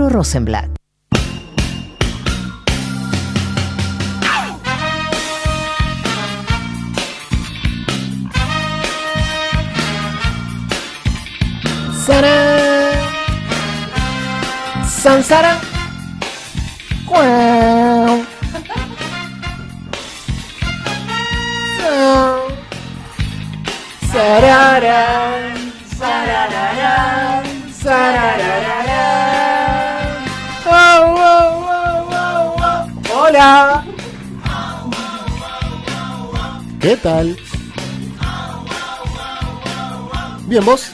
Pedro Rosenblatt. ¡Sara! ¡Sansara! ¡Cuau! ¡Sararán! ¡Sarararán! ¡Sarararán! ¡Oh, oh, oh, oh, oh! ¡Hola! ¿Qué tal? Bien, ¿vos?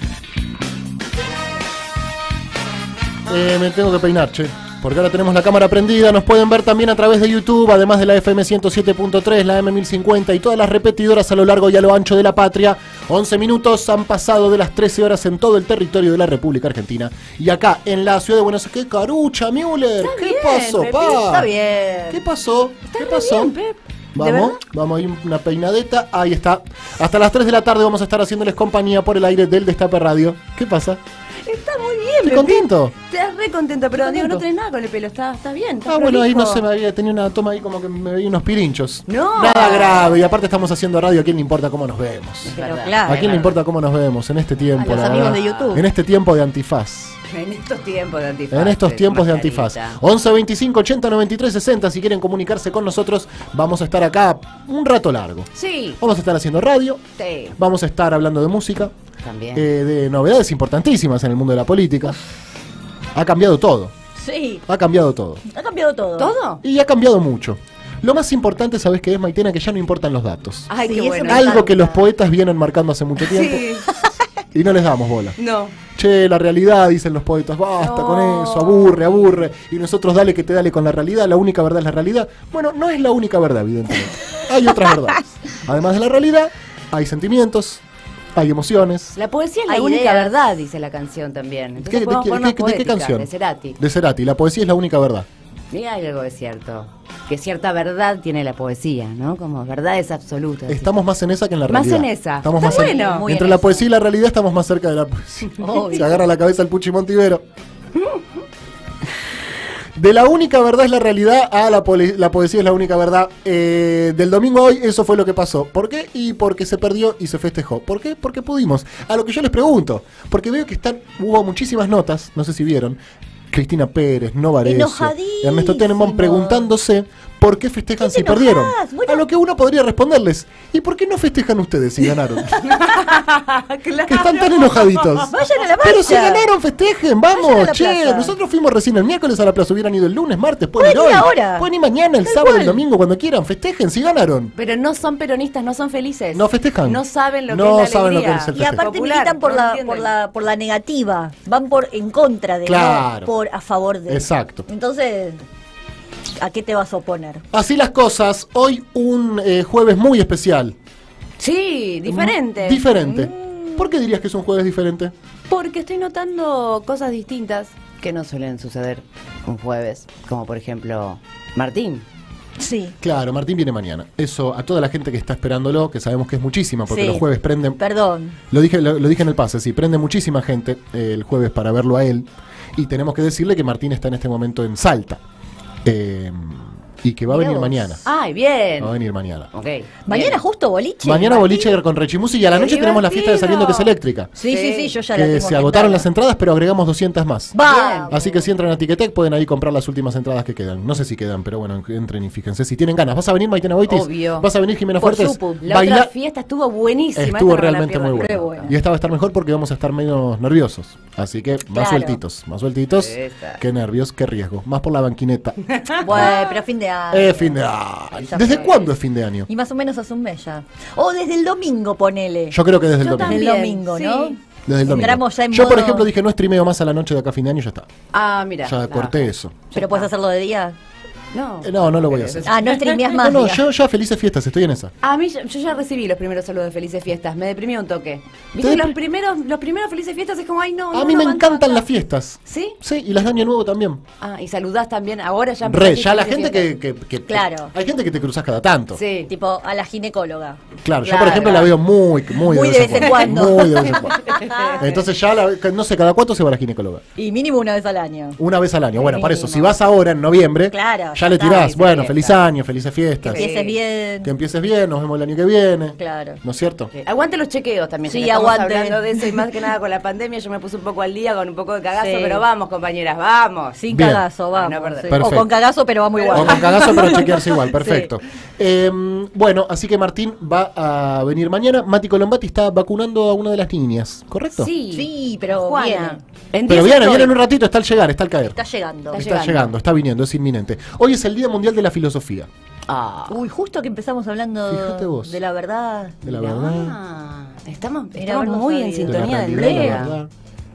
Me tengo que peinar, che. Porque ahora tenemos la cámara prendida. Nos pueden ver también a través de YouTube, además de la FM 107.3, la M1050 y todas las repetidoras a lo largo y a lo ancho de la patria. 11 minutos han pasado de las 13 horas en todo el territorio de la República Argentina. Y acá, en la ciudad de Buenos Aires. ¡Qué carucha, Müller! Está ¿Qué bien, pasó, Pepín, pa? está bien. ¿Qué pasó? Está ¿Qué re pasó? bien, Pep. Vamos, vamos a ir una peinadeta. Ahí está. Hasta las 3 de la tarde vamos a estar haciéndoles compañía por el aire del Destape Radio. ¿Qué pasa? Está muy bien, Estoy Pepín. contento. Estás re contento, pero Estoy digo, no contento. tenés nada con el pelo, está bien. Está Bueno, ahí no prolijo. se me había tenido una toma ahí como que me veía unos pirinchos. No. Nada grave. Y aparte estamos haciendo radio. ¿A quién le importa cómo nos vemos? Pero verdad. claro. ¿A quién le importa cómo nos vemos en este tiempo? A los la amigos verdad? de YouTube. En este tiempo de antifaz. En estos tiempos de antifaz. En estos tiempos de antifaz. mascarita. 11 25 80 93 60. Si quieren comunicarse con nosotros, vamos a estar acá un rato largo. Sí, Vamos a estar haciendo radio. sí, Vamos a estar hablando de música. también. De novedades importantísimas en el mundo de la política. Ha cambiado todo. Sí, Ha cambiado todo. ha cambiado todo. ¿Todo? Y ha cambiado mucho. Lo más importante, ¿sabes qué es, Maitena? Que ya no importan los datos. Ay, Sí, qué eso bueno. me Algo que los encanta. poetas vienen marcando hace mucho tiempo. Sí. Y no les damos bola. No. Che, la realidad, dicen los poetas, basta No. con eso, aburre, aburre. Y nosotros dale que te dale con la realidad, la única verdad es la realidad. Bueno, no es la única verdad, evidentemente. Hay otras verdades. Además de la realidad, hay sentimientos, hay emociones. La poesía es la Hay única ideas. verdad, dice la canción también. Entonces ¿Qué- podemos de ponernos qué poéticas, canción? De Cerati. De Cerati, la poesía es la única verdad. Y hay algo de cierto. Que cierta verdad tiene la poesía, ¿no? Como verdades absolutas. Estamos más en esa que en la Más realidad. en esa. Estamos Está más en- bueno. Muy Entre en la esa. poesía y la realidad estamos más cerca de la poesía. Obvio. Se agarra la cabeza el Puchi Montivero. De la única verdad es la realidad a la poesía es la única verdad. Del domingo a hoy eso fue lo que pasó. ¿Por qué? Y porque se perdió y se festejó. ¿Por qué? Porque pudimos. A lo que yo les pregunto. Porque veo que hubo muchísimas notas, no sé si vieron. Cristina Pérez, Novarecio, Enojadísimos. Ernesto Tenenbaum preguntándose por qué festejan ¿Qué te si perdieron. enojás? Bueno. A lo que uno podría responderles, ¿y por qué no festejan ustedes si ganaron? Que están tan enojaditos. Vayan a la marcha. Pero si ganaron, festejen, Vayan a vamos, la che. plaza. Nosotros fuimos recién el miércoles a la plaza, hubieran ido el lunes, martes, pueden ir Pueden hoy. ir ahora. Pueden ir mañana, el Tal sábado, cual. el domingo, cuando quieran, festejen si ganaron. Pero no son peronistas, no son felices. No festejan. No saben lo No que es la saben lo alegría. que es el Y festejo. aparte Popular, militan por no la, entienden. por la negativa. Van en contra de, Claro. no por a favor de. Exacto. Entonces, ¿a qué te vas a oponer? Así las cosas, hoy un jueves muy especial. Sí, diferente. Diferente. ¿Por qué dirías que es un jueves diferente? Porque estoy notando cosas distintas que no suelen suceder un jueves. Como por ejemplo, Martín. Sí. Claro, Martín viene mañana. Eso a toda la gente que está esperándolo, que sabemos que es muchísima, porque Sí. los jueves prenden. Perdón. Lo dije en el pase, sí, prende muchísima gente el jueves para verlo a él. Y tenemos que decirle que Martín está en este momento en Salta. Y que va a Mirá venir vos. mañana. ¡Ay, bien! Va a venir mañana. Ok. Mañana bien. justo boliche. Mañana Martín. boliche con Rechimusi y a la ¡Qué noche tenemos la fiesta de Saliendo que es divertido! eléctrica. Sí, sí, sí, yo ya la Que tengo se agotaron las agendada. entradas, pero agregamos 200 más. Va. Así que si entran a Ticketek pueden ahí comprar las últimas entradas que quedan. No sé si quedan, pero bueno, entren y fíjense si tienen ganas. ¿Vas a venir, Maitena Boitis? Obvio. ¿Vas a venir, Jimena Por Fuertes? supu. La otra fiesta estuvo buenísima. Estuvo esta no me la realmente pierdan. muy Re buena. buena. Y esta va a estar mejor porque vamos a estar menos nerviosos. Así que más Claro. sueltitos, más sueltitos. Esa. Qué nervios, qué riesgo. Más por la banquineta. Bueno, pero fin de año. Fin de año. Ya ¿Desde fue. cuándo es fin de año? Y más o menos hace un mes ya. O desde el domingo, ponele. Yo creo que desde el Yo domingo. Desde el también, domingo, sí. ¿no? Desde el domingo. Entramos ya en Yo, por modo- ejemplo, dije no streameo más a la noche de acá a fin de año y ya está. Ah, mira. Ya corté eso. Pero puedes hacerlo de día. No. No lo voy a hacer. Ah, no streameás No, más. no, diga. yo ya felices fiestas, estoy en esa. A mí, yo ya recibí los primeros saludos de Felices Fiestas. Me deprimió un toque. ¿Viste? ¿Te Los primeros Felices Fiestas es como, ay, no. A no mí lo me banco encantan acá. las fiestas. ¿Sí? Sí, y las de Año Nuevo también. Ah, y saludás también. Ahora ya Ya la gente que Claro. hay gente que te cruzas cada tanto. Sí. Tipo a la ginecóloga. Claro, yo Claro. por ejemplo la veo muy Muy de vez en cuando. Muy de vez en cuando. Entonces ya, no sé, ¿cada cuánto se va a la ginecóloga? Y mínimo una vez al año. Una vez al año. Bueno, para eso, Mínimo. si vas ahora en noviembre, Claro, ya le está, tirás, felices bueno, fiestas. feliz año, felices fiestas. Que empieces bien. Que empieces bien, nos vemos el año que viene. Claro. ¿No es cierto? Aguante los chequeos también. Sí, ya que estamos aguante. hablando de eso y más que nada con la pandemia, yo me puse un poco al día con un poco de cagazo, Sí. pero vamos, compañeras, vamos. Sin Bien. cagazo, Ah, vamos. no perder. sí. Perfecto. O con cagazo, pero vamos igual. O con cagazo, pero chequearse igual, perfecto. Bueno, así que Martín va a venir mañana. Mati Colombati está vacunando a una de las niñas, ¿correcto? Sí, Sí, pero Juana. viene. En Pero 10 viene estoy. en un ratito, está al llegar, está al caer. Está llegando. Está Llegando, está viniendo, es inminente. Hoy es el Día Mundial de la Filosofía. Ah. Uy, justo que empezamos hablando Fíjate vos. de la verdad. De la verdad. Ah, estamos Mira, no muy sabía. en De la sintonía del realidad, la día. verdad.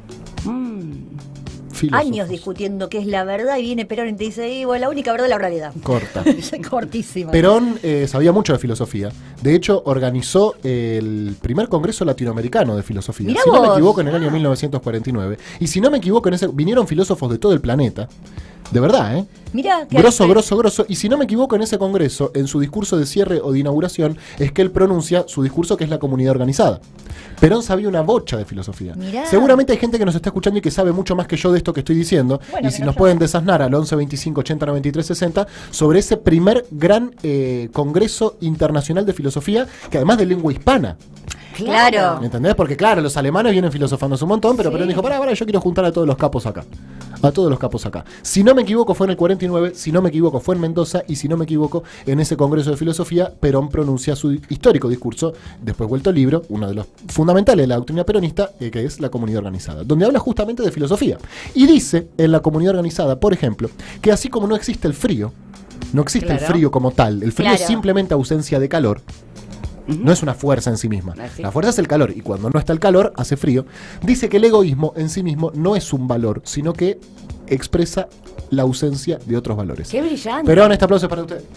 Mm. Filósofos. Años discutiendo qué es la verdad y viene Perón y te dice, y bueno, la única verdad es la realidad. Corta. Cortísima. Perón sabía mucho de filosofía. De hecho, organizó el primer congreso latinoamericano de filosofía. Mirá Si no me vos. equivoco, en el año 1949. Y si no me equivoco, vinieron filósofos de todo el planeta. De verdad, ¿eh? Mirá, que Grosso. Y si no me equivoco, en ese congreso, en su discurso de cierre o de inauguración, es que él pronuncia su discurso, que es la comunidad organizada. Perón sabía una bocha de filosofía. Mirá. Seguramente hay gente que nos está escuchando y que sabe mucho más que yo de esto que estoy diciendo. Bueno, y si que nos nos pueden desasnar al 11 25 80 93 60 sobre ese primer gran congreso internacional de filosofía, que además de lengua hispana. Claro. ¿Me entendés? Porque claro, los alemanes vienen filosofando un montón, pero Perón dijo, pará, yo quiero juntar a todos los capos acá. A todos los capos acá. Si no me equivoco fue en el 49, si no me equivoco fue en Mendoza, y si no me equivoco en ese congreso de filosofía, Perón pronuncia su histórico discurso, después vuelto el libro, uno de los fundamentales de la doctrina peronista, que es la comunidad organizada, donde habla justamente de filosofía. Y dice en la comunidad organizada, por ejemplo, que así como no existe el frío, no existe el Claro. frío como tal, el frío Claro. es simplemente ausencia de calor. No es una fuerza en sí misma. Así. La fuerza es el calor, y cuando no está el calor, hace frío. Dice que el egoísmo en sí mismo no es un valor, sino que expresa la ausencia de otros valores. Qué brillante. Perón, este aplauso es para usted.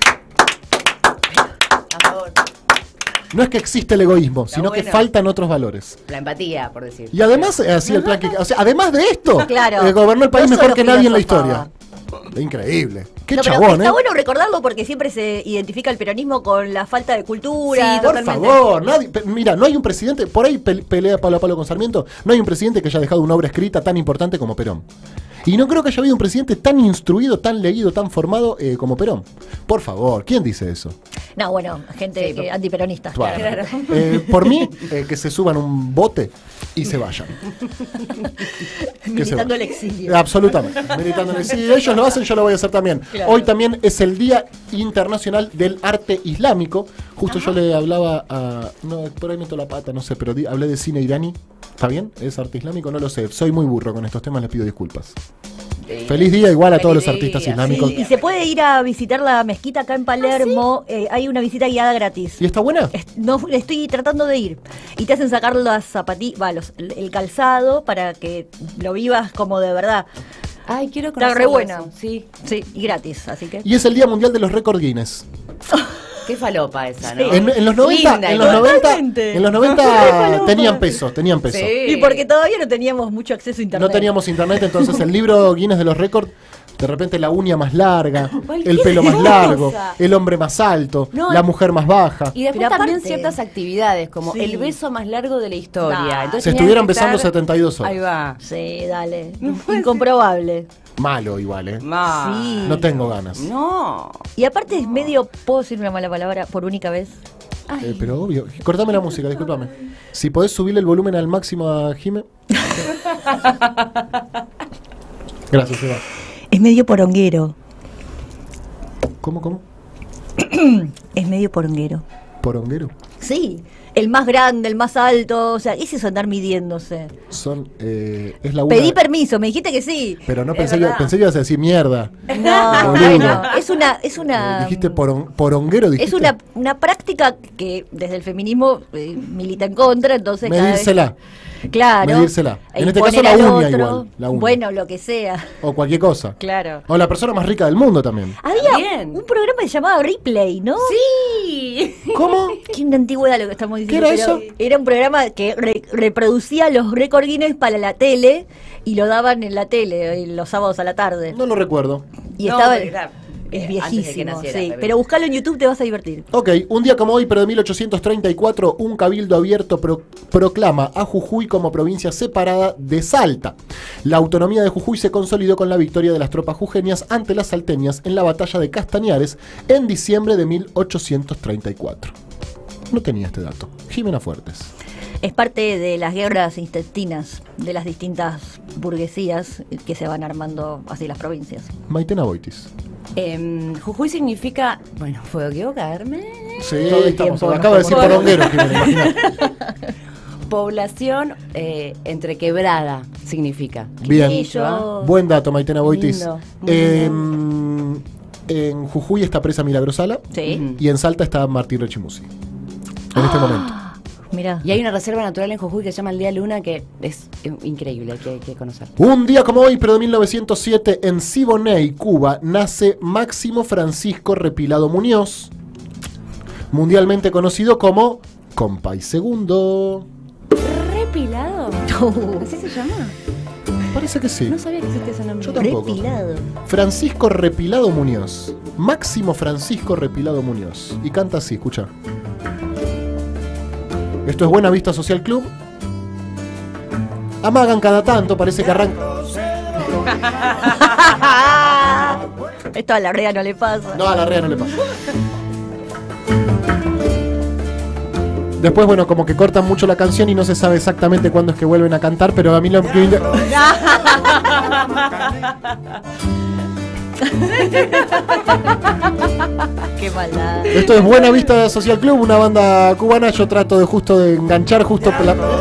A favor. No es que existe el egoísmo, sino que bueno. faltan otros valores. La empatía, por decir. Y además, así el plan que. O sea, además de esto, Claro. gobernó el país No mejor solo que nadie en la filosofaba. historia. Increíble. Qué No, pero chabón, está bueno recordarlo porque siempre se identifica el peronismo con la falta de cultura. Sí, Por totalmente. favor, mira, no hay un presidente, por ahí pelea palo a palo con Sarmiento, no hay un presidente que haya dejado una obra escrita tan importante como Perón. Y no creo que haya habido un presidente tan instruido, tan leído, tan formado como Perón. Por favor, ¿quién dice eso? No, bueno, gente Sí, que antiperonista. Bueno, Claro. por mí, que se suban un bote y se vayan. Militando el vayan. exilio. Absolutamente. Militando. Si ellos lo hacen, yo lo voy a hacer también. Claro. Hoy también es el Día Internacional del Arte Islámico. Justo yo le hablaba a... No, por ahí meto la pata, no sé, pero hablé de cine iraní. ¿Está bien? ¿Es arte islámico? No lo sé. Soy muy burro con estos temas, les pido disculpas. Feliz día igual a todos los Feliz artistas día, islámicos. sí. Y se puede ir a visitar la mezquita acá en Palermo. Hay una visita guiada gratis. ¿Y está buena? No, estoy tratando de ir. Y te hacen sacar las zapatillas, el calzado para que lo vivas como de verdad. Ay, quiero Está conocer re buena. Sí. Sí, y gratis, así que. Y es el Día Mundial de los Récords Guinness. Qué falopa esa, ¿no? En los 90, Linda, en los igual. 90, Totalmente. en los 90 tenían peso. Sí. Y porque todavía no teníamos mucho acceso a internet. No teníamos internet, entonces el libro Guinness de los récords, de repente la uña más larga, Cualquier el pelo más cosa. largo, el hombre más alto, No, la mujer más baja. Y después Pero también aparte- ciertas actividades, como Sí. el beso más largo de la historia. Nah. Entonces Se tenían estuvieron que besando estar- 72 horas. Ahí va. Sí, dale. Incomprobable. Malo igual, ¿eh? Sí. No tengo ganas. No. Y aparte es medio. ¿Puedo decir una mala palabra por única vez? Pero obvio. Cortame la música, discúlpame. Si podés subirle el volumen al máximo a Jime. Gracias, Eva. Es medio poronguero. ¿Cómo? Es medio poronguero. Poronguero. Sí. El más grande, el más alto. O sea, ¿qué es eso andar midiéndose? Es la una. Pedí permiso, me dijiste que sí. Pero no Es pensé verdad. que ibas a decir mierda. No, Boludo. bueno, es una. Dijiste poronguero, dijiste. Es una práctica que desde el feminismo milita en contra, entonces cada vez- Medírsela. Claro. Medírsela. E En este caso imponer la al uña otro. igual. La uña. Bueno, lo que sea. O cualquier cosa. Claro. O la persona más rica del mundo también. Había Bien. un programa que se llamaba Replay, ¿no? Sí. ¿Cómo? Qué una antigüedad lo que estamos diciendo. ¿Qué era pero eso? Era un programa que reproducía los récord Guinness para la tele y lo daban en la tele los sábados a la tarde. No lo recuerdo. Y No, estaba... pero era, es antes de que viejísimo, naciera, sí. bebé. Pero buscalo en YouTube, te vas a divertir. Ok, un día como hoy, pero de 1834, un cabildo abierto proclama a Jujuy como provincia separada de Salta. La autonomía de Jujuy se consolidó con la victoria de las tropas jujeñas ante las salteñas en la batalla de Castañares en diciembre de 1834. No tenía este dato. Jimena Fuertes. Es parte de las guerras intestinas de las distintas burguesías que se van armando así las provincias. Maitena Boitis. Jujuy significa, bueno, ¿puedo equivocarme? Sí, Todo el estamos. tiempo, Acaba de decir por favor. poronguero, Jimena, imagínate. Población entrequebrada significa. Bien. Y yo- Buen dato, Maitena Boitis. Lindo, muy En Jujuy está presa Milagrosala Sí. Ujú. y en Salta está Martín Rechimusi. En este momento. Mirá. Y hay una reserva natural en Jujuy que se llama el Día Luna que es increíble, hay que conocer. Un día como hoy, pero de 1907, en Siboney, Cuba, nace Máximo Francisco Repilado Muñoz, mundialmente conocido como Compay Segundo. ¿Repilado? ¿Así se llama? Parece que sí. No sabía que existía ese nombre. Yo tampoco. Repilado. Francisco Repilado Muñoz. Máximo Francisco Repilado Muñoz. Y canta así, escucha. Esto es Buena Vista Social Club. Amagan cada tanto, parece que arranca. Esto a la rea no le pasa. No, a la rea no le pasa. Después, bueno, como que cortan mucho la canción y no se sabe exactamente cuándo es que vuelven a cantar, pero a mí lo que... Qué maldad. Esto es Buena Vista Social Club, una banda cubana. Yo trato de enganchar justo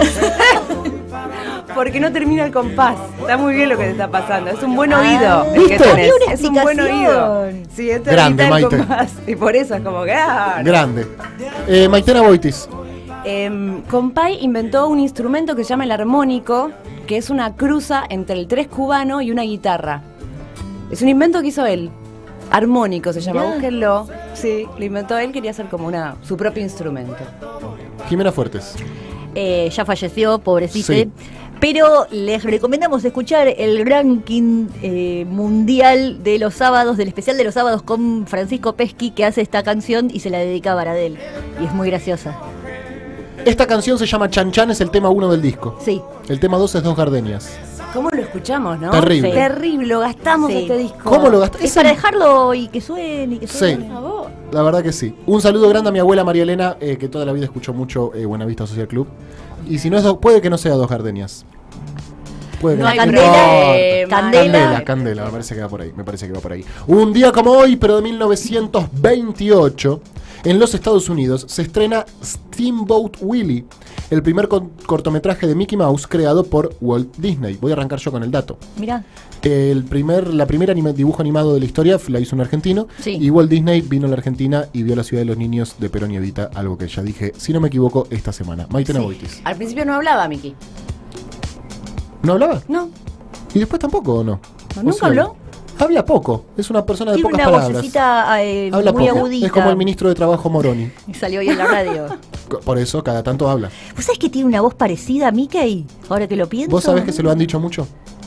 Porque no termina el compás. Está muy bien lo que te está pasando. Es un buen Ah, oído el ¿viste? que tenés. Había una Es un buen oído. explicación. Sí, esto Grande, evita el Maite. compás. Y por eso es como que. grande. Maitena Boitis. Compay inventó un instrumento que se llama el armónico, que es una cruza entre el tres cubano y una guitarra. Es un invento que hizo él. Armónico se llama, Mirá. búsquenlo. Sí, lo inventó él, quería hacer como su propio instrumento. Jimena Fuertes. Ya falleció, pobrecito. Sí. Pero les recomendamos escuchar el ranking mundial de los sábados, del especial de los sábados con Francisco Pesqui, que hace esta canción y se la dedica a Baradel. Y es muy graciosa. Esta canción se llama Chan Chan, es el tema 1 del disco. Sí. El tema 2 es Dos Gardenias. ¿Cómo lo escuchamos, no? Terrible. Sí. Terrible, lo gastamos Sí. este disco. ¿Cómo lo gastas? Es para dejarlo y que suene y que Sí. suene. Por favor. La verdad que sí. Un saludo grande a mi abuela María Elena, que toda la vida escuchó mucho Buena Vista Social Club. Y si no es puede que no sea Dos Gardenias. Puede que No hay Candela. problema. Candela, Candela, me parece que va por ahí, me parece que va por ahí. Un día como hoy, pero de 1928, en los Estados Unidos se estrena Steamboat Willie, el primer cortometraje de Mickey Mouse creado por Walt Disney. Voy a arrancar yo con el dato. Mirá. La primera dibujo animado de la historia la hizo un argentino, Sí. y Walt Disney vino a la Argentina y vio la ciudad de los niños de Perón y Evita, algo que ya dije, si no me equivoco, esta semana. Maitena Boitis. Al principio no hablaba, Miki. ¿No hablaba? No. ¿Y después tampoco o no? ¿Nunca ¿O sí habló? Habla poco, es una persona de Tiene pocas una palabras. vocecita Habla muy poco. agudita. Es como el ministro de Trabajo Moroni. Y salió hoy en la radio. Por eso cada tanto habla. ¿Vos sabés que tiene una voz parecida a Mickey? Ahora que lo pienso. ¿Vos sabés que se lo han dicho mucho?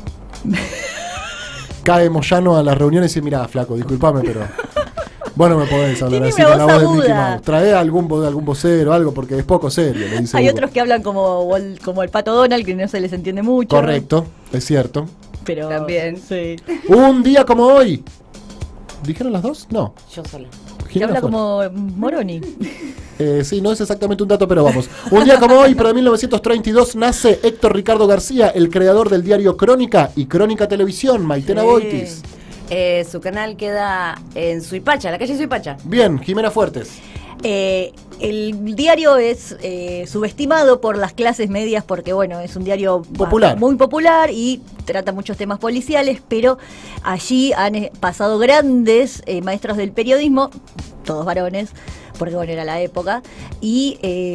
Cae Moyano a las reuniones y dice, mirá, flaco, disculpame, pero vos no me podés hablar Tiene así una con la voz voz de Mickey aguda. Mouse. Trae algún vocero, algo, porque es poco serio, le dice Hay Hugo. otros que hablan como el Pato Donald, que no se les entiende mucho. Correcto, es cierto. Pero También. sí. Un día como hoy. ¿Dijeron las dos? No. Yo sola. Que Jimena habla Fuertes. como Moroni. Sí, no es exactamente un dato, pero vamos. Un día como hoy, pero de 1932, nace Héctor Ricardo García, el creador del diario Crónica y Crónica Televisión, Maitena Sí. Boitis. Su canal queda en Suipacha, la calle Suipacha. Bien, Jimena Fuertes. El diario es subestimado por las clases medias porque, bueno, es un diario Popular. muy popular y trata muchos temas policiales, pero allí han pasado grandes maestros del periodismo, todos varones, porque bueno, era la época, y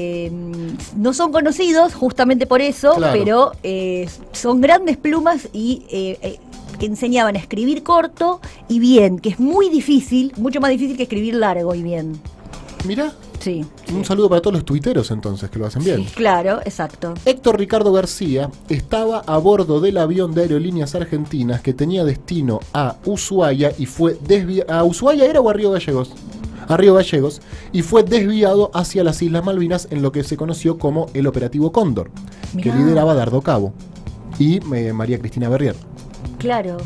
no son conocidos justamente por eso, Claro. pero son grandes plumas y que enseñaban a escribir corto y bien, que es muy difícil, mucho más difícil que escribir largo y bien. Mirá, Sí, un saludo para todos los tuiteros entonces, que lo hacen bien. claro, exacto. Héctor Ricardo García estaba a bordo del avión de Aerolíneas Argentinas que tenía destino a Ushuaia y fue desviado. ¿A Ushuaia era o a Río Gallegos? A Río Gallegos, y fue desviado hacia las Islas Malvinas en lo que se conoció como el Operativo Cóndor, Mirá. que lideraba Dardo Cabo y María Cristina Berrier. Claro.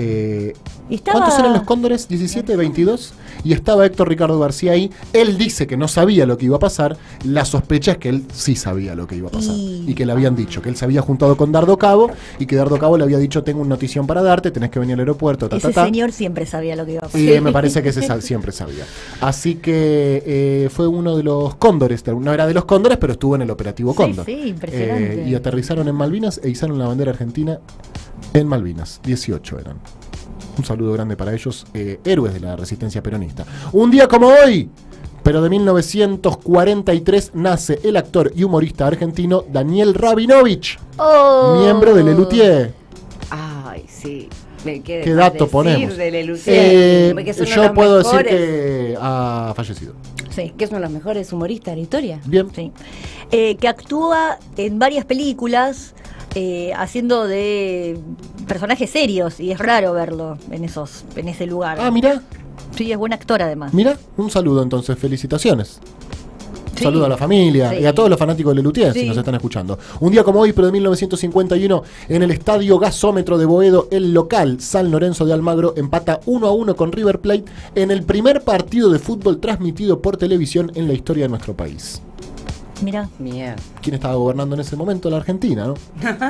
Y ¿Cuántos eran los cóndores? 17, 22. Y estaba Héctor Ricardo García ahí. Él dice que no sabía lo que iba a pasar. La sospecha es que él sí sabía lo que iba a pasar. Y que le habían dicho que él se había juntado con Dardo Cabo y que Dardo Cabo le había dicho: tengo una notición para darte, tenés que venir al aeropuerto. Ese señor siempre sabía lo que iba a pasar. Y me parece que siempre sabía. Así que fue uno de los cóndores. No era de los cóndores, pero estuvo en el Operativo Cóndor. Sí, impresionante. Y aterrizaron en Malvinas e izaron la bandera argentina en Malvinas. 18 eran. Un saludo grande para ellos, héroes de la resistencia peronista. Un día como hoy, pero de 1943, nace el actor y humorista argentino Daniel Rabinovich, miembro de Lelutier. Ay, sí. ¿Qué dato ponemos? De Lelutier, yo puedo decir que ha fallecido. Sí. Que es uno de los mejores humoristas de la historia. Bien. Sí. Que actúa en varias películas haciendo de personajes serios y es raro verlo en ese lugar. Ah, mirá, Sí, es buen actor además. mirá, un saludo entonces, felicitaciones. Un Sí. saludo a la familia Sí. y a todos los fanáticos de Lelutier, si Sí. nos están escuchando. Un día como hoy, pero de 1951, en el Estadio Gasómetro de Boedo, el local San Lorenzo de Almagro empata 1-1 con River Plate en el primer partido de fútbol transmitido por televisión en la historia de nuestro país. Mirá. Mierda. ¿Quién estaba gobernando en ese momento? La Argentina, ¿no?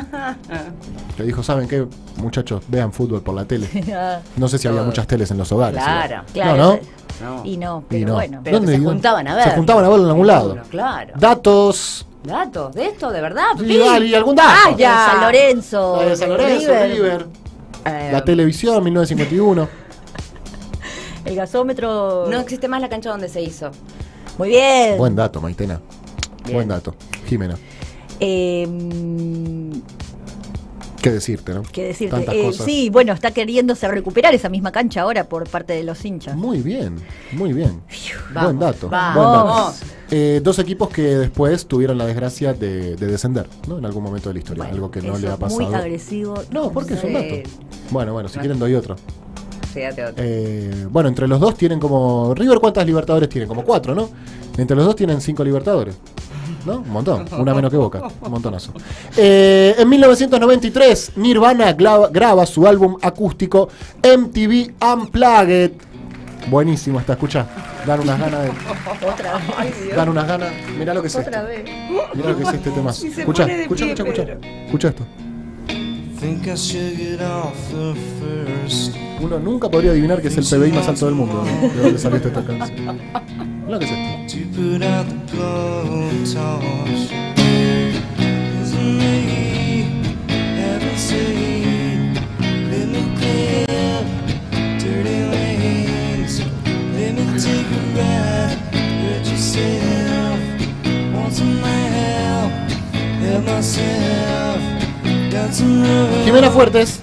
Que dijo: ¿saben qué, muchachos? Vean fútbol por la tele. No sé si había muchas teles en los hogares. Claro. igual. Claro. No, ¿no? No. Y no, Y pero no. bueno. Pero que se juntaban a ver. Se juntaban a verlo en algún lado. Claro. Datos. ¿Datos de esto? ¿De verdad? Sí, dale, ¿y algún dato? Ah, ya. San Lorenzo. San Lorenzo, River. La televisión, 1951. El gasómetro. No existe más la cancha donde se hizo. Muy bien. Buen dato, Maitena. Bien. Buen dato. Jimena, ¿Qué qué decirte, ¿no? decirte? Tantas cosas. Sí, bueno, está queriéndose recuperar esa misma cancha ahora por parte de los hinchas. Muy bien, muy bien. Vamos, Buen dato. vamos. Buen dato. Dos equipos que después tuvieron la desgracia de descender, ¿no? En algún momento de la historia. Bueno, algo que no eso le ha es muy pasado. agresivo. No, porque es un Sí. dato. Bueno, si quieren doy otro. Fíjate otro. Bueno, entre los dos tienen como... River, ¿cuántas Libertadores tienen? Como 4, ¿no? Entre los dos tienen 5 Libertadores. ¿No? Un montón. Una menos que Boca. Un montonazo. En 1993, Nirvana graba su álbum acústico MTV Unplugged. Buenísimo está, escucha. Dan unas ganas de... Otra vez. Dan unas ganas. Mirá lo que es Otra esto. vez. Mirá lo que es este tema. Si se Escucha, pone de escucha, pie, escucha, escucha. Pedro. Escucha esto. Think I should get off the first. Uno nunca podría adivinar que es el PBI más alto del mundo. ¿De dónde salió esta canción? Mirá lo que es esto. To put out the blowtorch. Isn't me heaven seen? Let me clear dirty lanes. Let me take a ride. Hurt yourself. Want some help? Help myself. Got some road. Jimena Fuertes.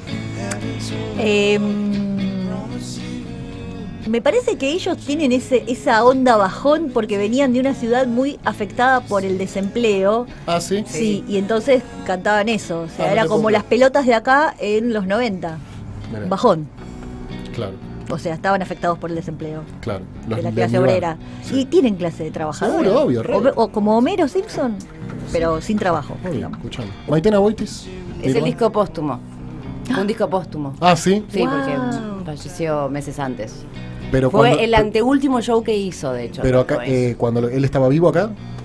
Me parece que ellos tienen esa onda bajón porque venían de una ciudad muy afectada por el desempleo. Ah, sí. Sí, y entonces cantaban eso. O sea, no era te como compro. las pelotas de acá en los 90. Mirá. Bajón. Claro, O sea, estaban afectados por el desempleo claro. de la de clase mi obrera. Sí. Y tienen clase de trabajadora. Seguro, obvio, re. O como Homero Simpson, pero sin trabajo. Obvio, digamos. escuchame. Maitena Boitis. Es el disco póstumo. Un disco póstumo. Ah, sí. Sí, Wow. porque falleció meses antes. Pero Fue cuando, el anteúltimo show que hizo, de hecho. pero no acá, fue. cuando él estaba vivo acá.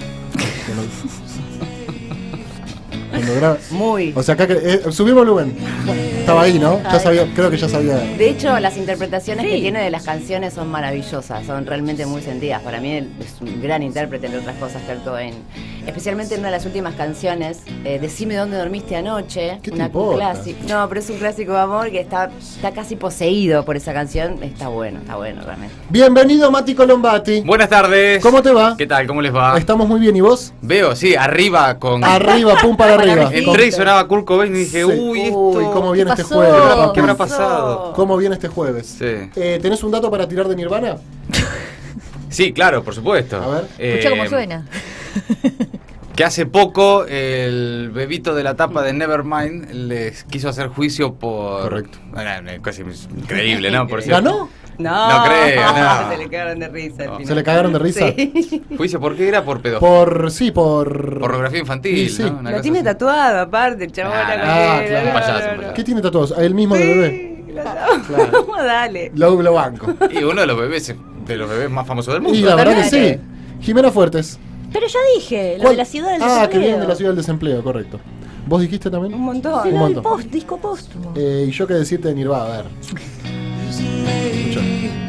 Cuando graba- Muy. O sea, acá subimos volumen. Estaba ahí, ¿no? Ya sabía, creo que ya sabía. De hecho, las interpretaciones Sí. que tiene de las canciones son maravillosas, son realmente muy sentidas. Para mí él es un gran intérprete, entre otras cosas, que actuó en especialmente en una de las últimas canciones, Decime dónde dormiste anoche. ¿Qué te un importa? clásico. No, pero es un clásico de amor que está casi poseído por esa canción. Está bueno realmente. Bienvenido, Mati Colombati. Buenas tardes. ¿Cómo te va? ¿Qué tal? ¿Cómo les va? Estamos muy bien, ¿y vos? Veo, sí, arriba con... Arriba, pum para arriba. Entré y sonaba Kurt Cobain y dije, Sí. uy, esto... ¿cómo viene ¿Qué este pasó? jueves? ¿Qué habrá pasado? ¿Cómo viene este jueves? Sí. ¿Tenés un dato para tirar de Nirvana? Sí, claro, por supuesto. A ver. Escucha cómo suena. Que hace poco el bebito de la tapa de Nevermind les quiso hacer juicio por... Correcto. Bueno, cosa increíble, ¿no? Por ¿Ganó? No, No creo, no. Se le cagaron de risa al final. ¿Se le cagaron de risa? Sí. ¿Juicio por qué era? Por pedofilia. Por Pornografía infantil, Y sí. ¿no? Una Lo cosa tiene así. tatuado aparte, el chabón. Ah, claro. Un payaso, un payaso. ¿Qué tiene tatuados? El mismo de bebé. Claro. ¿Cómo dale? Lo banco. Y uno de los bebés más famosos del mundo. Y la verdad que sí. Totalmente. Jimena Fuertes. Pero ya dije, lo ¿Cuál? de la ciudad del Ah, desempleo. que viene de la ciudad del desempleo, correcto. ¿Vos dijiste también? Un montón. Sí, Un lo del montón. disco póstumo. Y yo qué decirte de Nirvana, a ver. Escuchá.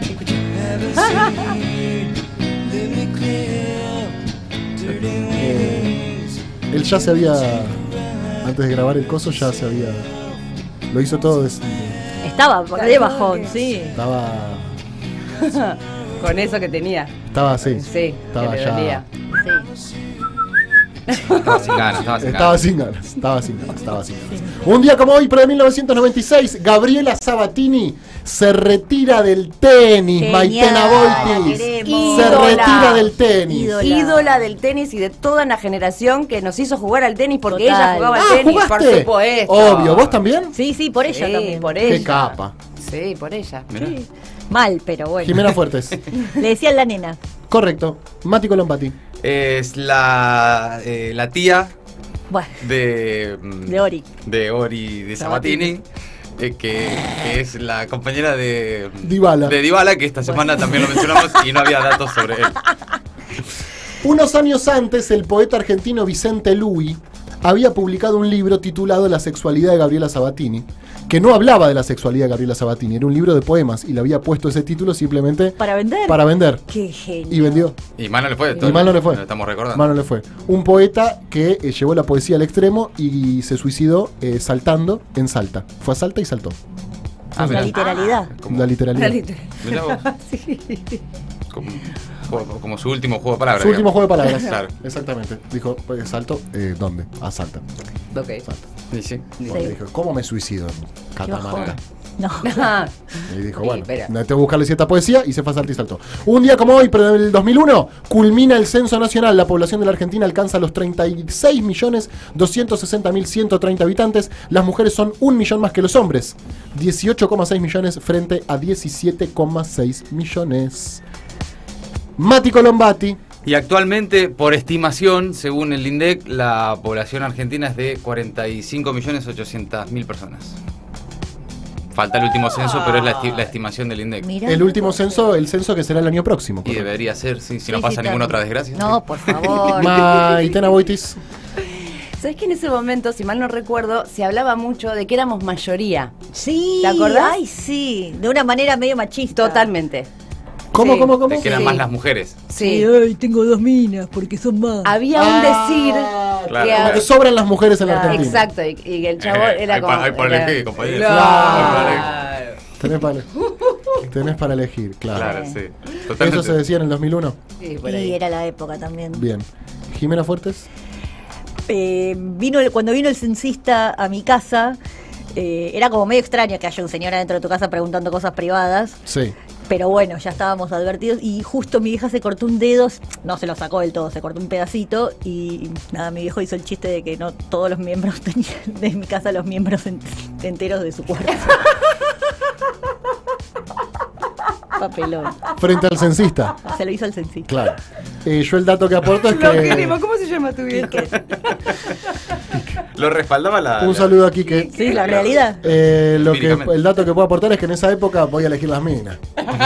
Él ya se había, antes de grabar el coso, ya se había, lo hizo todo, Estaba de bajón, sí. estaba Con eso que tenía. así. Sí, Estaba que le ya. dolía. Sí. Estaba sin ganas, Estaba sin ganas. Un día como hoy, pero de 1996, Gabriela Sabatini se retira del tenis. Genial, Maitena la Boitis queremos. se Ídola. retira del tenis. Ídola. Ídola del tenis y de toda una generación que nos hizo jugar al tenis porque Total. ella jugaba al Ah, tenis, por ¿jugaste? supuesto. Obvio, ¿vos también? Sí, sí, por ella Sí, también. por ella. Qué capa. Sí, por ella. Mirá. Mal, pero bueno. Jimena Fuertes. Le decían la nena. Correcto. Mati Colombati. Es la tía Bueno, de Ori. de Ori de Sabatini, que es la compañera de Dybala. de Dybala, que esta semana también lo mencionamos y no había datos sobre él. Unos años antes, el poeta argentino Vicente Luis había publicado un libro titulado La sexualidad de Gabriela Sabatini, que no hablaba de la sexualidad de Gabriela Sabatini, era un libro de poemas y le había puesto ese título simplemente ¿Para vender? para vender. Qué genio. Y vendió. Y mal no le fue. Y mal no le fue. Lo estamos recordando. Mal no le fue. Un poeta que llevó la poesía al extremo y se suicidó saltando en Salta. Fue a Salta y saltó. Ah, La mirá. literalidad. Como, La literalidad. mirá vos. Como su último juego de palabras. Su último juego de palabras. Claro. Exactamente. Dijo, pues, salto, ¿dónde? A Salta. Ok. Y sí. Porque dijo, ¿cómo me suicido? Qué bajón. Catamarca. No. Y dijo, Sí, bueno, espera. tengo que buscarle cierta poesía y se fue a Salta y saltó. Un día como hoy, pero en el 2001, culmina el censo nacional. La población de la Argentina alcanza los 36.260.130 habitantes. Las mujeres son 1 millón más que los hombres. 18,6 millones frente a 17,6 millones. Mati Colombati. Y actualmente, por estimación, según el INDEC, la población argentina es de 45.800.000 personas. Falta el último censo, pero es la estimación del INDEC. Mirá. El último censo, el censo que será el año próximo. Y correcto. debería ser, si Sí, no sí, pasa ninguna está. otra desgracia. No, por favor. Maitena Boitis. ¿Sabes que en ese momento, si mal no recuerdo, se hablaba mucho de que éramos mayoría? Sí. ¿Te acordás? Ay, sí. De una manera medio machista. Totalmente. ¿Cómo, Sí. cómo, cómo? De que eran Sí. más las mujeres. Sí. Ay, tengo 2 minas porque son más. Había un decir Claro. Como que sobran las mujeres en la Claro, Argentina. exacto, y el chavo era hay como... hay para era- elegir, compañero. Claro. Tenés para elegir, claro. Claro, sí. ¿Eso Totalmente. se decía en el 2001? Sí, por Y ahí. era la época también. Bien. Jimena Fuertes. Cuando vino el censista a mi casa, era como medio extraño que haya un señor adentro de tu casa preguntando cosas privadas. Sí. Pero bueno, ya estábamos advertidos y justo mi hija se cortó un dedo, no se lo sacó del todo, se cortó un pedacito y nada, mi viejo hizo el chiste de que no todos los miembros tenían de mi casa los miembros enteros de su cuerpo. Papelón. Frente al censista. Se lo hizo el censista. Claro. Yo el dato que aporto es Lo que queremos. ¿Cómo se llama tu viejo? Lo respaldaba Un saludo a Quique. Sí, la realidad. El dato que puedo aportar es que en esa época voy a elegir las minas.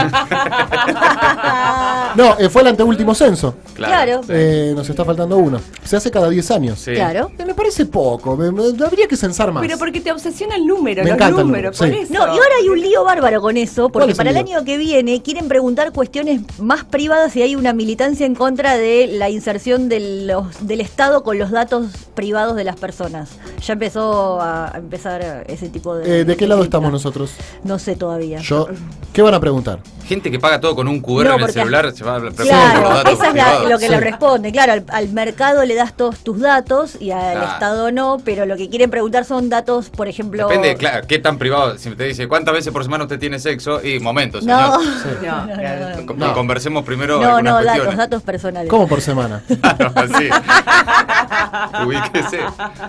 No, fue el anteúltimo censo. Claro. Nos está faltando uno. Se hace cada 10 años. Sí. Claro. Me parece poco. Habría que censar más. Pero porque te obsesiona el número, Me los encanta el números, número, por sí. eso. No, y ahora hay un lío bárbaro con eso, ¿Cuál porque es el para el lío? año que viene quieren preguntar cuestiones más privadas y hay una militancia en contra de la inserción del Estado con los datos privados de las personas. Ya empezó a empezar ese tipo de... ¿De qué lado estamos nosotros? No sé todavía. ¿Qué van a preguntar? Gente que paga todo con un QR No, en el porque- celular se va a preguntar por los Claro, datos esa es privados. lo que Sí. le responde. Claro, al mercado le das todos tus datos y al Claro. Estado no, pero lo que quieren preguntar son datos, por ejemplo... Depende, claro, qué tan privado. Si te dice cuántas veces por semana usted tiene sexo, y momentos, No, señor. No, claro. No. Conversemos primero no, algunas cuestiones. datos personales. ¿Cómo por semana? Claro, así. Ubíquese.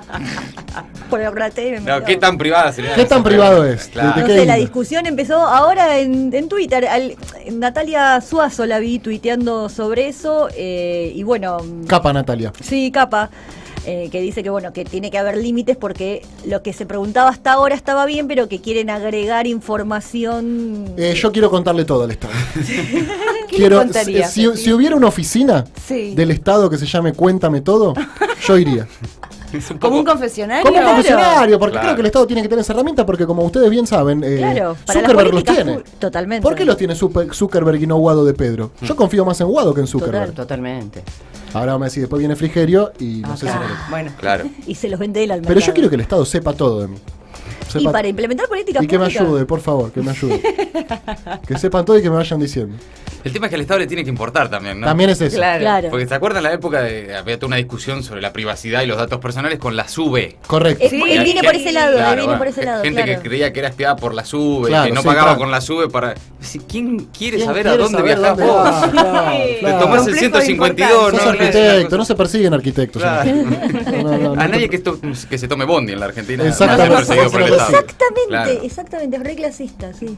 Por el rate, me No, metió. ¿qué tan privada sería? ¿Qué tan privado es? Claro. ¿De No qué sé, la índole? discusión empezó ahora en Twitter. Natalia Suazo la vi tuiteando sobre eso y bueno, Capa, Natalia. sí, capa. Que dice que bueno, que tiene que haber límites porque lo que se preguntaba hasta ahora estaba bien, pero que quieren agregar información. Yo quiero contarle todo al Estado. ¿Qué le contaría? Si hubiera una oficina Sí. del Estado que se llame Cuéntame Todo, yo iría. Es un Como un poco- confesionario. Como un confesionario, porque Claro. creo que el Estado tiene que tener esa herramienta porque como ustedes bien saben, Claro, para las Zuckerberg los políticas tiene. totalmente. ¿Por qué los tiene Zuckerberg y no Guado de Pedro? Yo confío más en Guado que en Zuckerberg. Totalmente. Ahora vamos a decir, después viene Frigerio y no sé si... Bueno. Claro. Y se los vende él al Pero mercado. yo quiero que el Estado sepa todo de mí. Y Sepa- para implementar políticas y que me públicas. ayude, por favor, que me ayude. Que sepan todo y que me vayan diciendo. El tema es que al Estado le tiene que importar también, ¿no? También es eso. Claro. Porque ¿se acuerdan la época de había toda una discusión sobre la privacidad y los datos personales con la SUBE? Correcto. Sí. Él viene por ese lado, Claro, él viene bueno, por ese lado. gente claro. que creía que era espiada por la SUBE, Claro, que no sí, pagaba claro. con la SUBE para... ¿Quién quiere ¿Quién saber a quiere dónde saber viajás dónde vos? vas? Claro, Te claro. tomás el Complejo de 152, Sos ¿no? arquitecto, no se persiguen arquitectos. Claro. No, A nadie te- que se tome bondi en la Argentina. Exactamente. va a ser perseguido por el Estado. Exactamente, Claro. exactamente, es re clasista, sí.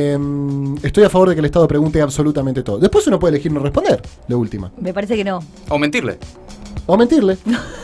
Estoy a favor de que el Estado pregunte absolutamente todo. Después uno puede elegir no responder, de última. Me parece que no. O mentirle. O mentirle.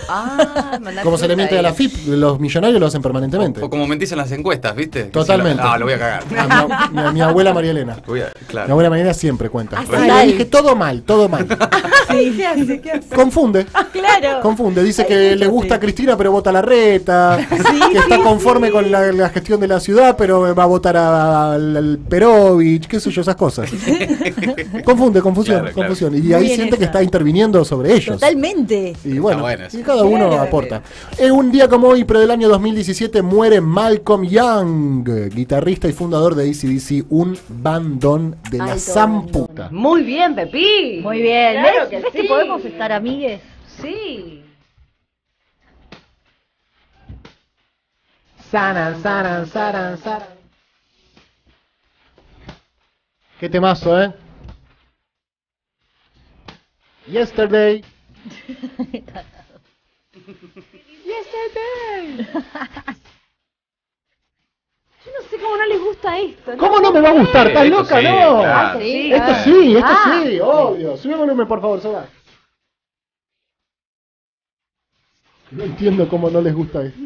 Mandar Como se le fruta miente a ahí. la FIP, los millonarios lo hacen permanentemente. O como mentís en las encuestas, ¿viste? Que Totalmente. si lo voy a cagar. Mi abuela María Elena. Mi Claro. abuela María Elena siempre cuenta. Ah, Ay, sí. le dije todo mal, todo mal. ¿Qué hace? ¿Qué hace? Confunde. Claro. Confunde, dice que le gusta a Cristina pero vota a la reta, que está conforme con la gestión de la ciudad pero va a votar al Perovich, qué sé yo, esas cosas. Confunde, confusión, Claro, claro. confusión. Y Muy hay bien gente que esa. está interviniendo sobre ellos. Totalmente. Y bueno, bueno eso. y cada uno Claro. aporta. Un día como hoy, pero del año 2017, muere Malcolm Young, guitarrista y fundador de AC/DC, un bandón de la Alto zamputa. Muy bien, Pepi. Muy bien. Claro ¿Ves? que ¿Ves que sí. podemos estar amigues? Sí. Saran, saran, saran, saran. Qué temazo, ¿eh? Yesterday. Yo no sé cómo no les gusta esto. ¿Cómo no me va a gustar? ¿Estás Esto loca? sí, No. claro. Sí, Esto ah. sí, esto Ah. sí, obvio. Sube el volumen, por favor, Soba. No entiendo cómo no les gusta esto.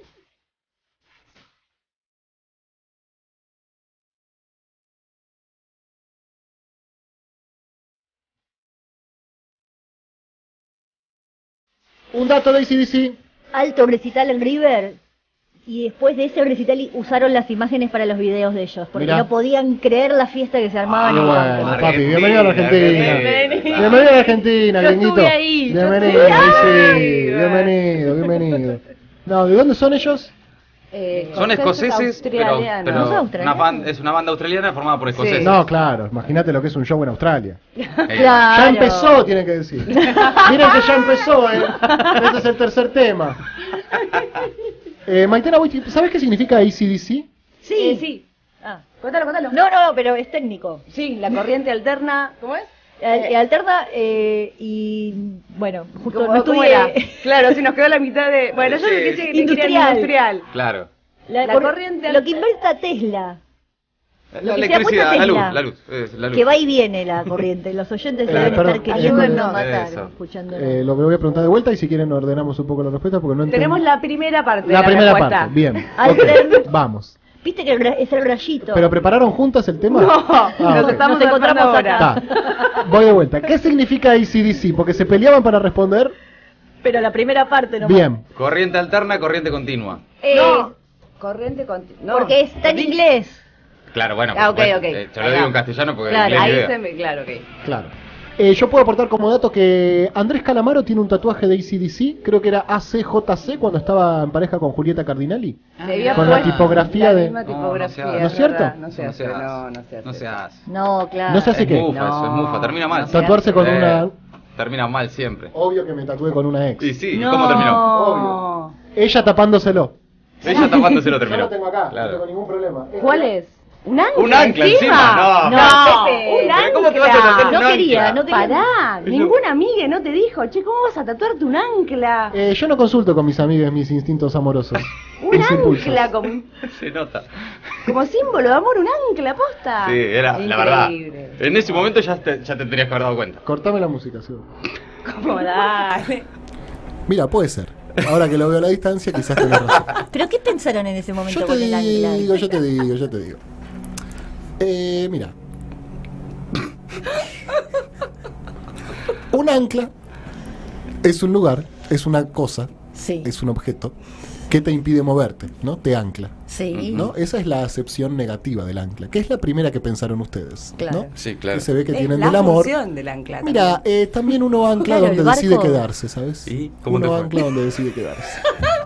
Un dato de AC/DC. Alto recital en River. Y después de ese recital usaron las imágenes para los videos de ellos. Porque Mirá. no podían creer la fiesta que se armaba en Qué el bueno, campo. papi. Argentina, Bienvenido a la Argentina. Argentina. Bienvenido a la Argentina, Yo gringuito. estuve ahí, yo Bienvenido, estuve ahí sí. ahí. Bienvenido, bienvenido. No, ¿de dónde son ellos? Son escoceses, pero No son australianos. es una banda australiana formada por escoceses. No, claro, imagínate lo que es un show en Australia. Claro. Ya empezó, tiene que decir. Miren que ya empezó, Este es el tercer tema. Maitena, ¿sabes qué significa AC/DC? Sí. Sí. Ah. Contalo, contalo. No, no, pero es técnico. Sí, la corriente alterna. ¿Cómo es? Alterna y bueno, justo ¿Cómo, no cómo estudié. era? Claro, si nos quedó la mitad de. Bueno, yo Sí. le quería Industrial. industrial. Claro. La corriente Lo que inventa Tesla. La que se da cuenta electricidad, la luz, Tesla. la luz. Que va y viene la corriente. Los oyentes deben perdón, estar queriendo ayúdennos. matar Eso. escuchando. Lo voy a preguntar de vuelta y si quieren ordenamos un poco la respuesta porque no entiendo. Tenemos la primera parte de La la primera respuesta. parte, bien. Alter- Ok, vamos. Viste que es el rayito. ¿Pero prepararon juntas el tema? No, nos ok. estamos Nos encontramos encontrando ahora. Está. Voy de vuelta. ¿Qué significa AC/DC? Porque se peleaban para responder. Pero la primera parte no. Bien. Corriente alterna, corriente continua. No. Corriente continua. No. Porque está en inglés. Claro, bueno, Ah, por supuesto. ok. Te lo Ahí digo va. en castellano porque Claro, inglés ni Ahí idea. se me. Claro, ok. Claro. Yo puedo aportar como dato que Andrés Calamaro tiene un tatuaje de AC/DC, creo que era ACJC cuando estaba en pareja con Julieta Cardinali. Se había Con la puesto tipografía la de- misma tipografía, No, ¿no es cierto? verdad, No se No hace, se hace. no se hace. No se hace. No, claro. No se hace Es qué. mufa, eso es mufa. Termina mal. No se Tatuarse con una... Termina mal siempre. Obvio que me tatué con una ex. Y sí, ¿y No. cómo terminó? No. Ella tapándoselo. Ella tapándose lo Yo terminó. lo tengo acá, no Claro. tengo ningún problema. ¿Cuál es? ¿Un ancla? Un ancla encima, no. No, Pepe. un Pero ¿cómo te vas a tatuar un No quería, ancla? no quería. Pará, ninguna amiga no te dijo, che, ¿cómo vas a tatuarte un ancla? Yo no consulto con mis amigas mis instintos amorosos. Un mis impulsos. ancla Se nota. como símbolo de amor, un ancla, posta. Sí, era la verdad. Increíble. En ese momento ya te tenías que haber dado cuenta. Cortame la música, sí. ¿Cómo dale? Mira, puede ser. Ahora que lo veo a la distancia, quizás tengas razón. ¿Pero qué pensaron en ese momento Yo te con el ancla? digo, yo te digo. Mira. Un ancla es un lugar, es una cosa, Sí. es un objeto que te impide moverte, ¿no? Te ancla, Sí. ¿no? Esa es la acepción negativa del ancla, que es la primera que pensaron ustedes, Claro. ¿no? Sí, claro. Que se ve que Es tienen la del amor. función del ancla. Mira, también. también uno ancla Claro, donde el barco- decide quedarse, ¿sabes? ¿Y cómo uno te fue? ancla donde decide quedarse.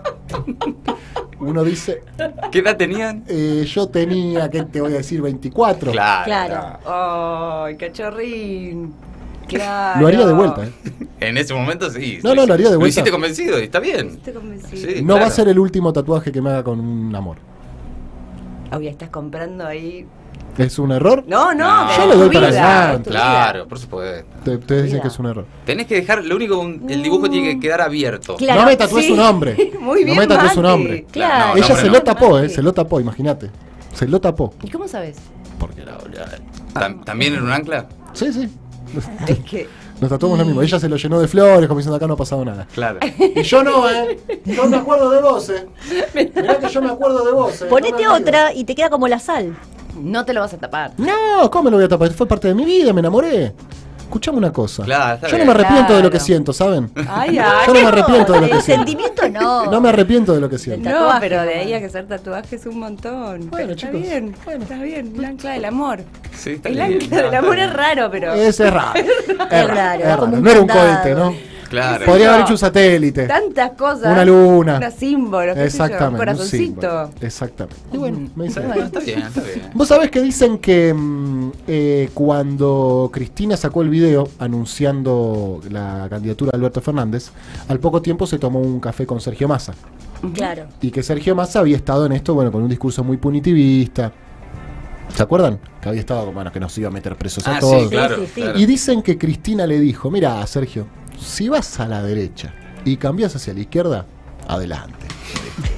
Uno dice, ¿Qué edad tenían? yo tenía, ¿qué te voy a decir? 24. Claro. Ay, cachorrín. Claro. Lo haría de vuelta, ¿eh? En ese momento sí. No, no, lo haría de Lo vuelta. hiciste convencido y está bien. Estoy convencida. Sí. No va claro. a ser el último tatuaje que me haga con un amor. Oye, estás comprando ahí. ¿Es un error? No, No. que Yo es le tu doy para vida, adelante. es tu vida. Claro, por supuesto. Ustedes dicen Mira. que es un error. Tenés que dejar, lo único, el dibujo tiene que quedar abierto. Claro, no me tatúes sí. su nombre. Muy bien, no me tatúes su Mati. nombre. Claro. No, Ella no, se bueno. lo tapó, Mati. se lo tapó, imagínate. Se lo tapó. ¿Y cómo sabes? Porque era... ¿También en un ancla? Sí, sí. Es que. Nos tatuamos lo mismo. Ella se lo llenó de flores, como diciendo acá no ha pasado nada. Claro. Y yo no, Yo me acuerdo de vos, Mirá que yo me acuerdo de vos, Ponete No me otra y te queda como la sal. No te lo vas a tapar. No, ¿cómo me lo voy a tapar? Fue parte de mi vida, me enamoré. Escuchame una cosa. Claro, está yo no bien. me arrepiento de lo que Claro. siento, ¿saben? Ay, Yo no me arrepiento de lo que El siento. sentimiento no. No me arrepiento de lo que siento. El No, tatuaje, pero de nomás. ahí a que hacer tatuajes un montón. Bueno, Pero está chicos, bien, bueno. está bien. El ancla del amor. Sí, está El bien. ancla del amor es raro, pero. Ese es raro. Es raro, es como raro. un No era un candado. cohete, ¿no? Claro. Podría haber No. hecho un satélite. Tantas cosas. Una luna. Unos símbolos. qué sé yo, Exactamente. Un un corazoncito. símbolo. Exactamente. Y bueno, me dice. Bueno, está bien, está bien. Vos sabés que dicen que cuando Cristina sacó el video anunciando la candidatura de Alberto Fernández, al poco tiempo se tomó un café con Sergio Massa. Claro. Y que Sergio Massa había estado en esto, bueno, con un discurso muy punitivista. ¿Se acuerdan? Que había estado, bueno, que nos iba a meter presos a Ah, todos. sí, claro. Sí, sí, sí. claro. Y dicen que Cristina le dijo, mira, Sergio, si vas a la derecha y cambias hacia la izquierda, adelante.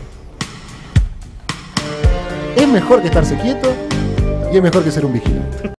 Es mejor que estarse quieto y es mejor que ser un vigilante.